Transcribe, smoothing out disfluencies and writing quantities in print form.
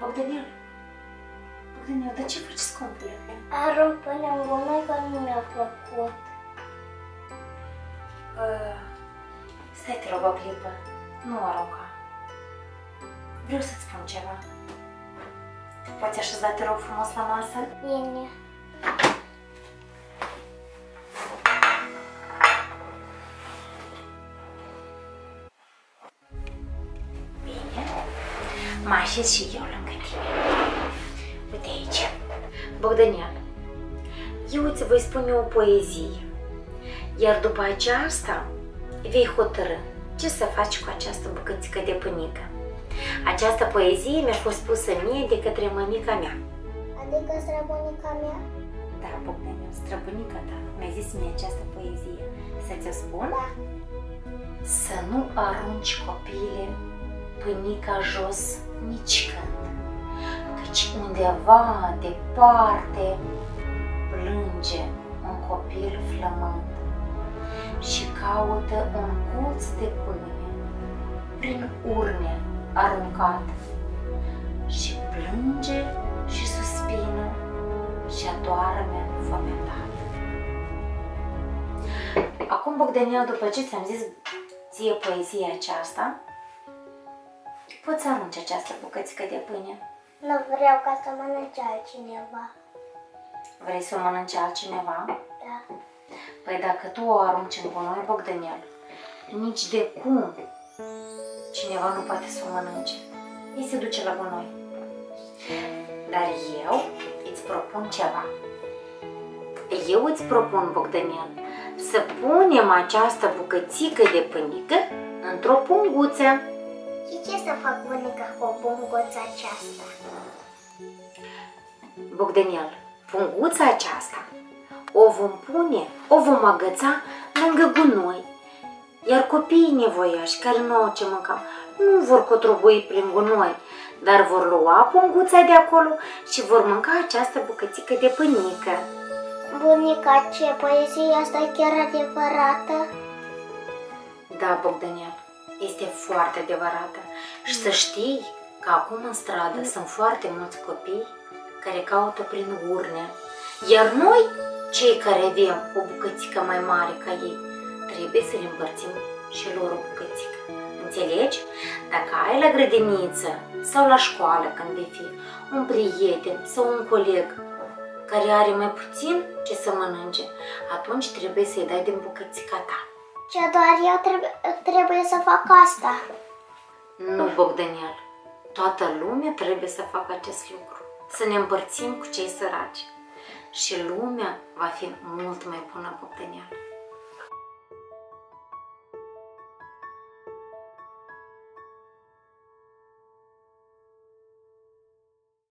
Bogdanel, dar ce faci, scumpule? Arunc până în gunoi că nu mi-a plăcut. Stai, te rog, o clipă. Nu arunca. Vreau să-ți spun ceva. Te poți așeza, te rog frumos, la masă? Bine. Bine. Mă așez și eu lângă tine. Uite aici. Bogdanel, eu îți voi spune o poezie. Iar după aceasta vei hotărâ ce să faci cu această bucățică de pâinică. Această poezie mi-a fost spusă mie de către mămica mea. Adică străbunica mea? Da, Bogdanel, străbunica ta mi-a zis mie această poezie. Să ți-o spun? Da. Să nu arunci, copile, pâinica jos nici când, căci undeva departe plânge un copil flămând și caută un colț de pâine prin urne aruncat și plânge și suspină și adoarme fometat. Acum, Bogdanel, după ce ți-am zis ție poezia aceasta, poți să arunci această bucățică de pâine. Nu vreau ca să mănânce altcineva. Vrei să o mănânce altcineva? Da. Păi dacă tu o arunci în gunoi, Bogdanel, nici de cum cineva nu poate să o mănânce. Ei se duce la gunoi. Dar eu îți propun ceva. Eu îți propun, Bogdanel, să punem această bucățică de pâinică într-o punguță. Și ce să fac, bunica, cu o punguță aceasta? Bogdanel, punguța aceasta o vom agăța lângă gunoi, iar copiii nevoiași care nu au ce mânca nu vor cotrobui prin gunoi, dar vor lua punguța de acolo și vor mânca această bucățică de pâinică. Bunica, ce poezia asta e chiar adevărată? Da, Bogdanel, este foarte adevărată. Și să știi că acum în stradă sunt foarte mulți copii care caută prin urne, iar noi, cei care avem o bucățică mai mare ca ei, trebuie să le împărțim și lor o bucățică. Înțelegi? Dacă ai la grădiniță sau la școală când vei fi un prieten sau un coleg care are mai puțin ce să mănânce, atunci trebuie să-i dai din bucățica ta. Ce doar eu trebuie să fac asta? Nu, Bogdanel, toată lumea trebuie să facă acest lucru. Să ne împărțim cu cei săraci. Și lumea va fi mult mai bună, Bogdanel.